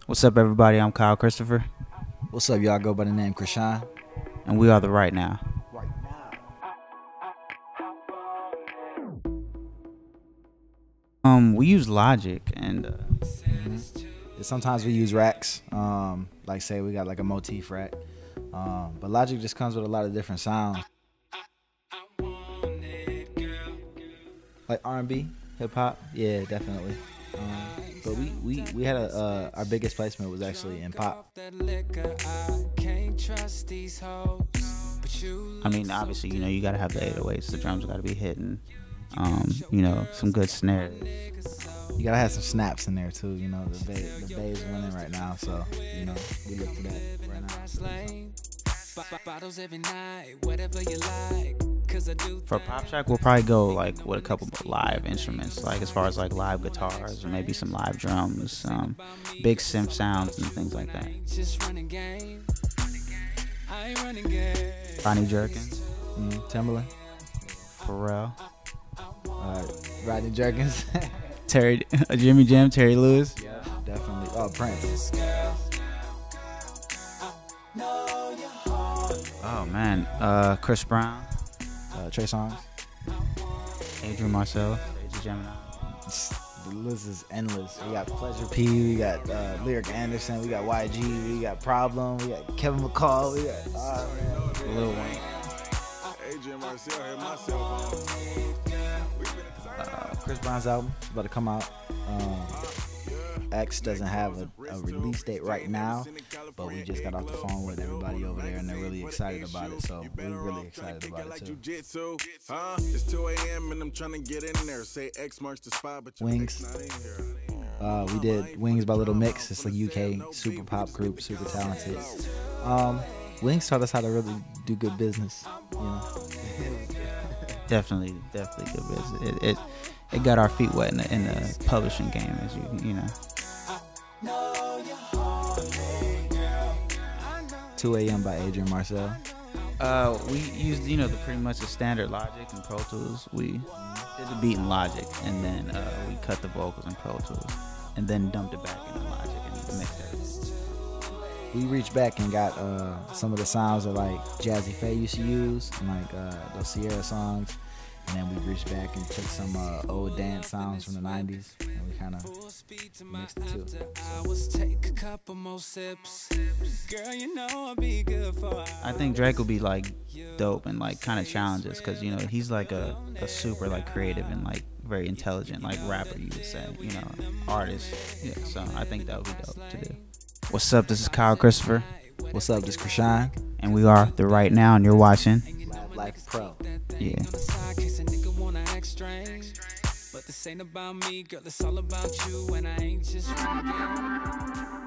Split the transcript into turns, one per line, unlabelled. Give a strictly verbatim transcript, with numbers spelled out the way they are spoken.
What's up, everybody? I'm Kyle Christopher,
What's up, y'all? I go by the name Krishan.
and we are the Right Now.
Right now.
Um, we use Logic, and uh,
Mm-hmm. Sometimes we use racks. Um, like say we got like a motif rack. Um, but Logic just comes with a lot of different sounds. Like R and B, hip hop, yeah, definitely. Um, but we, we, we had a uh, our biggest placement was actually in pop.
I mean, obviously, you know, you gotta have the eight oh eights. The drums gotta be hitting. Um, you know, some good snares.
You gotta have some snaps in there too. You know, the Bay, the Bay is winning right now, so you know we look to that right now.
For Pop Shack, we'll probably go like with a couple of live instruments, like as far as like live guitars or maybe some live drums, um, big synth sounds and things like that. Ronnie Jerkins,
Mm, Timberland,
Pharrell,
uh, Rodney Jerkins.
Terry, Jimmy Jam, Terry Lewis.
Yeah, definitely. Oh, Prince.
Oh man, uh, Chris Brown,
Uh, Trey Songz.
Adrian Marcel, Crazy Gemini.
The list is endless. We got Pleasure P, we got uh, Lyric Anderson, we got Y G, we got Problem, we got Kevin McCall, we got oh, man.
Lil Wayne.
Uh, Chris Brown's album is about to come out. Um, X doesn't have a, a release date right now, but we just got off the phone with everybody over there, and they're really excited about it. So we're really excited about it too. Wings. Uh, we did Wings by Little Mix. It's a U K super pop group, super talented. Um, Wings taught us how to really do good business. You know.
Definitely, definitely good business. It, it it got our feet wet in the, in the publishing game, as you you know.
two a.m. by Adrian Marcel.
Uh, we used you know the pretty much the standard Logic and Pro Tools. We did the beat in Logic, and then uh, we cut the vocals in Pro Tools, and then dumped it back into Logic and mixed everything.
We reached back and got uh, some of the sounds that like Jazzy Faye used to use, and like uh, those Sierra songs. And then we reached back and took some uh, old dance sounds from the nineties, and we kind of mixed the two.
I think Drake will be like dope and like kind of challenges, because you know he's like a, a super like creative and like very intelligent like rapper, you would say, you know, artist. Yeah, so I think that would be dope to do. What's up? This is Kyle Christopher.
What's up? This is Krishan.
And we are the Right Now, and you're watching
Lab Life Pro.
Yeah.
But this ain't about me, girl, it's all about you, and I ain't just